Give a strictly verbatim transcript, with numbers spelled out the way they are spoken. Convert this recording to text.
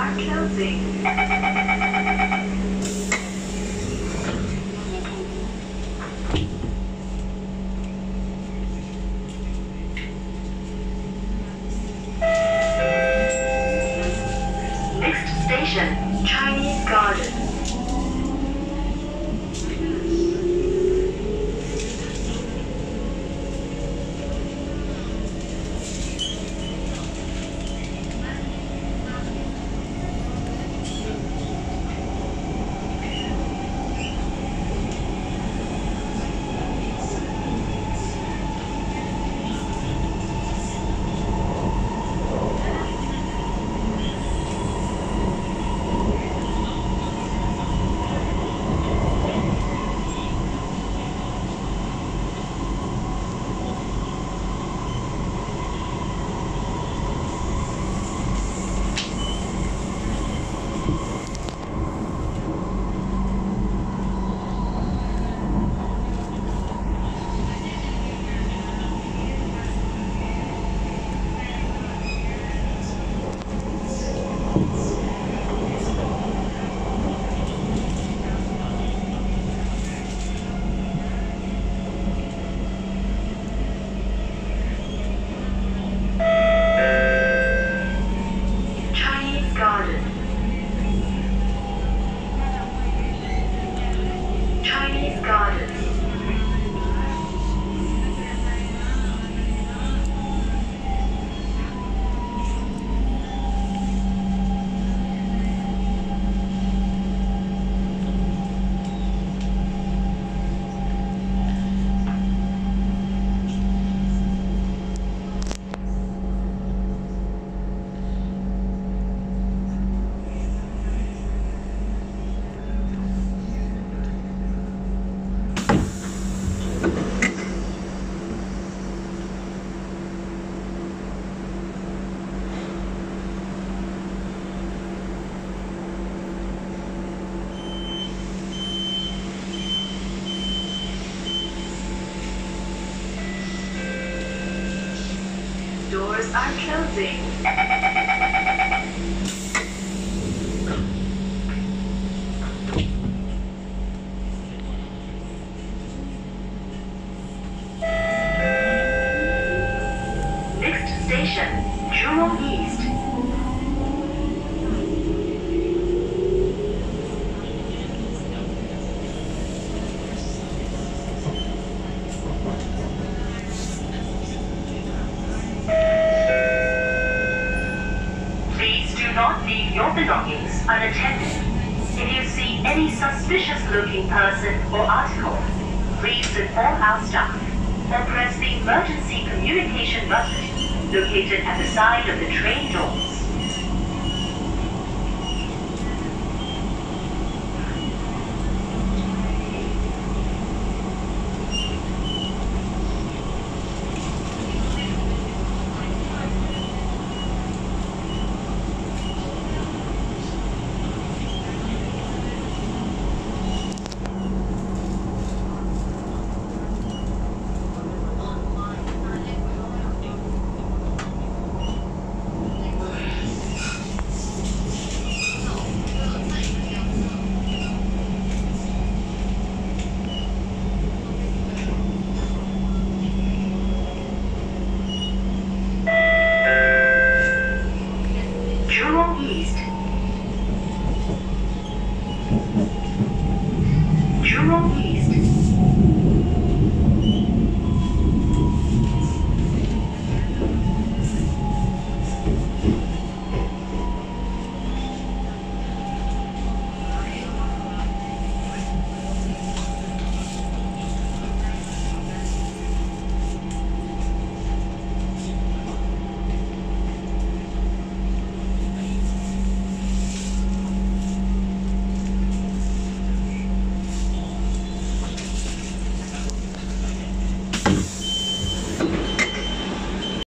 are closing. Next station, Chinese Garden. Chinese Garden. Doors are closing. Next station, Jurong East. Please do not leave your belongings unattended. If you see any suspicious-looking person or article, please inform our staff or press the emergency communication button located at the side of the train doors. Jurong East. Jurong East.